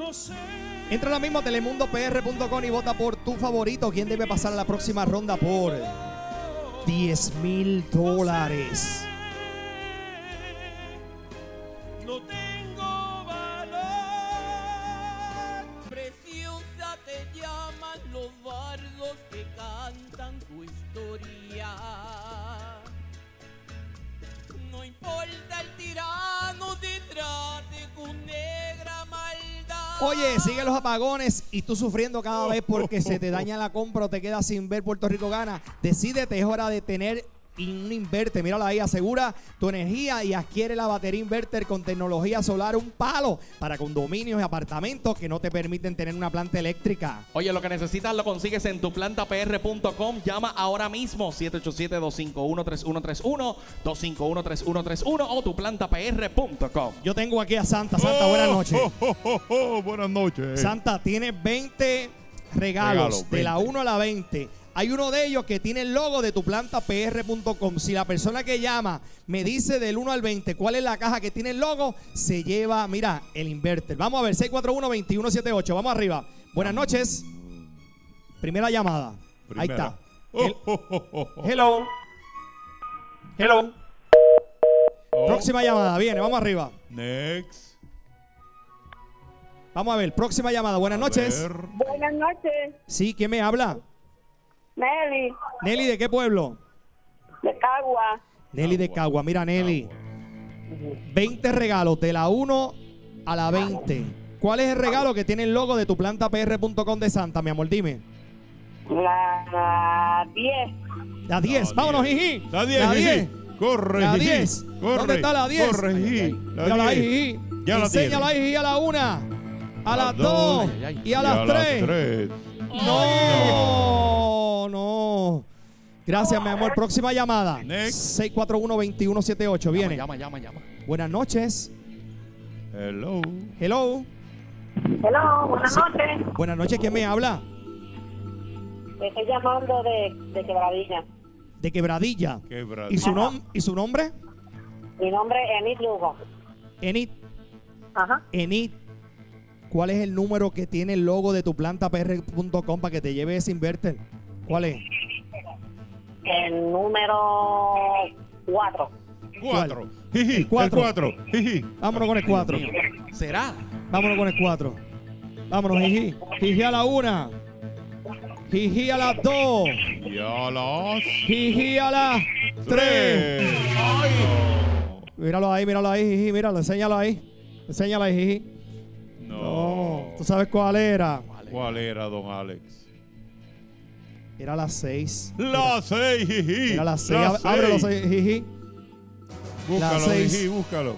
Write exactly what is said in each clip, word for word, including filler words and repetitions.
Entra ahora mismo a telemundo p r punto com y vota por tu favorito. ¿Quién debe pasar a la próxima ronda por diez mil dólares? No tengo valor. Preciosa te llaman los bardos que cantan tu historia. No importa el tirano te trate con negra maldad. Oye, sigue los apagones y tú sufriendo cada vez porque se te daña la compra o te quedas sin ver Puerto Rico Gana. Decídete, es hora de tener un inverter. Mírala ahí, asegura tu energía y adquiere la batería inverter con tecnología solar, un palo para condominios y apartamentos que no te permiten tener una planta eléctrica. Oye, lo que necesitas lo consigues en tu planta p r punto com. Llama ahora mismo siete ocho siete, dos cinco uno, tres uno tres uno, dos cinco uno, tres uno tres uno o tu planta p r punto com. Yo tengo aquí a Santa. Santa, buenas noches. Oh, oh, oh, oh, buenas noches. Santa, tiene veinte regalos, Regalo, de la veinte. uno a la veinte. Hay uno de ellos que tiene el logo de tu planta p r punto com. Si la persona que llama me dice del uno al veinte cuál es la caja que tiene el logo, se lleva, mira, el inverter. Vamos a ver, seis cuatro uno, dos uno siete ocho. Vamos arriba. Buenas noches. Primera llamada. Primera. Ahí está. Oh, Hel- oh, oh, oh, oh. Hello. Hello. Oh. Próxima llamada. Viene, vamos arriba. Next. Vamos a ver, próxima llamada. Buenas A noches. ver. Buenas noches, Sí, ¿quién me habla? Nelly, Nelly, ¿de qué pueblo? de Cagua. Nelly de Cagua. Mira, Nelly. veinte regalos de la uno a la veinte. ¿Cuál es el regalo que tiene el logo de tu planta p r punto com de Santa, mi amor? Dime. La diez. La diez. La Vámonos, diez. Jiji. La diez, La Jiji. diez. Corre, La Jiji. diez. Corre. ¿Dónde está la diez? Corre, Jiji. La Mírala ahí, diez. Jiji. Ya la Enséñala ahí, tiene. Jiji, a la una, a las dos, dos ay, ay. y a las tres. tres. No, no. Gracias, mi amor. Próxima llamada. Next. seis cuatro uno, dos uno siete ocho. Viene. Llama, llama, llama. Buenas noches. Hello. Hello. Hello, buenas noches. Buenas noches. ¿Quién me habla? Estoy llamando de, de Quebradilla. De Quebradilla. Quebradilla. ¿Y su, nom ¿Y su nombre? Mi nombre es Enid Lugo. Enid. Ajá. Enid. ¿Cuál es el número que tiene el logo de tu planta p r punto com para que te lleve ese inverter? ¿Cuál es? El número cuatro. Cuatro. Jiji. El cuatro. El cuatro. Jiji. Vámonos con el cuatro. ¿Será? Vámonos con el cuatro. Vámonos, Jiji. Jiji a la una. Jiji a las dos. Y a las Jiji a las tres. tres. Ay. Míralo ahí, míralo ahí, Jiji. Míralo, enséñalo ahí. Enséñalo ahí, Jiji. No. No. ¿Tú sabes cuál era? ¿Cuál era, don Alex? Era las seis. La seis, Jiji. Era las seis. La Ab- Ábrelo, Jiji. Búscalo, seis. Jiji, búscalo.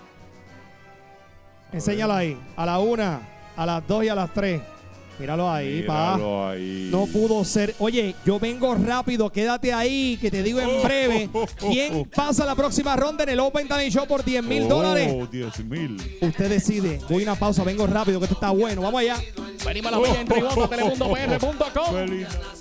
Enséñalo ahí. A la una, a las dos y a las tres. Míralo ahí, pa. Míralo ahí. No pudo ser. Oye, yo vengo rápido. Quédate ahí, que te digo en breve. ¿Quién pasa la próxima ronda en el Open Talent Show por diez mil dólares? Oh, diez mil. Usted decide. Voy a una pausa. Vengo rápido, que esto está bueno. Vamos allá. Venimos a la bella en Tributo, telemundo p r punto com. Feliz.